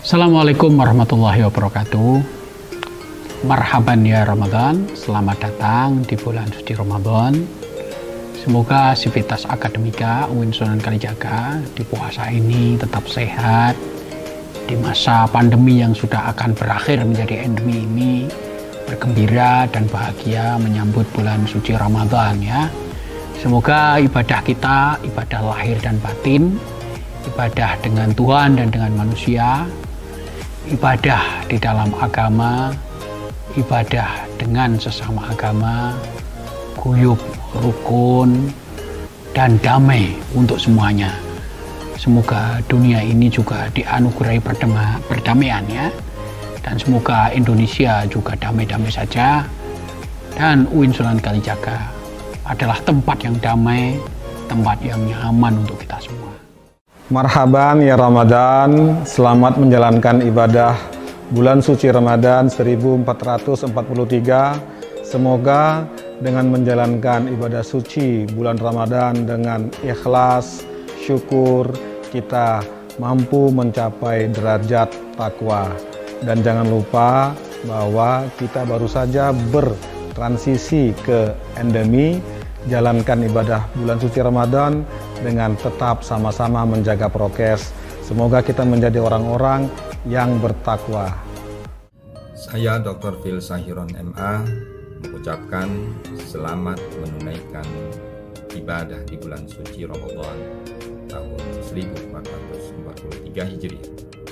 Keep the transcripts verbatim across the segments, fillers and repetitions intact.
Assalamualaikum warahmatullahi wabarakatuh. Marhaban ya Ramadan. Selamat datang di bulan suci Ramadan. Semoga sivitas akademika U I N Sunan Kalijaga di puasa ini tetap sehat. Di masa pandemi yang sudah akan berakhir menjadi endemi ini, bergembira dan bahagia menyambut bulan suci Ramadan ya. Semoga ibadah kita, ibadah lahir dan batin, ibadah dengan Tuhan dan dengan manusia, ibadah di dalam agama, ibadah dengan sesama agama, guyub, rukun, dan damai untuk semuanya. Semoga dunia ini juga dianugerahi perdama, perdamaian ya. Dan semoga Indonesia juga damai-damai saja. Dan U I N Sunan Kalijaga adalah tempat yang damai, tempat yang nyaman untuk kita semua. Marhaban ya Ramadan, selamat menjalankan ibadah bulan suci Ramadan seribu empat ratus empat puluh tiga. Semoga dengan menjalankan ibadah suci bulan Ramadan dengan ikhlas, syukur, kita mampu mencapai derajat takwa. Dan jangan lupa bahwa kita baru saja bertransisi ke endemi. Jalankan ibadah bulan suci Ramadan dengan tetap sama-sama menjaga prokes. Semoga kita menjadi orang-orang yang bertakwa. Saya Doktor Phil Sahiron M A mengucapkan selamat menunaikan ibadah di bulan suci Ramadan tahun seribu empat ratus empat puluh tiga Hijriah.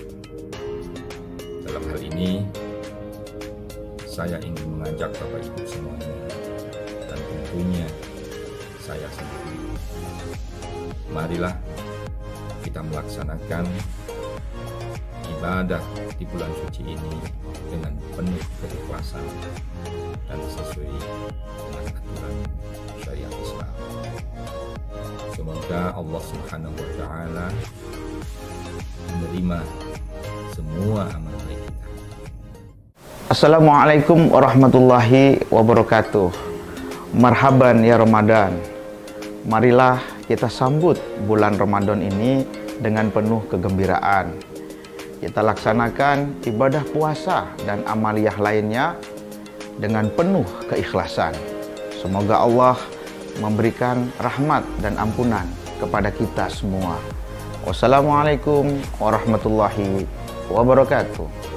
Dalam hal ini, saya ingin mengajak Bapak Ibu semuanya dan tentunya saya sendiri. Marilah kita melaksanakan ibadah di bulan suci ini dengan penuh keikhlasan dan sesuai dengan aturan syariat Islam. Semoga Allah Subhanahu wa Ta'ala menerima semua amal baik kita. Assalamualaikum warahmatullahi wabarakatuh. Marhaban ya Ramadan. Marilah kita sambut bulan Ramadan ini dengan penuh kegembiraan. Kita laksanakan ibadah puasa dan amaliyah lainnya dengan penuh keikhlasan. Semoga Allah memberikan rahmat dan ampunan kepada kita semua. Wassalamualaikum warahmatullahi wabarakatuh.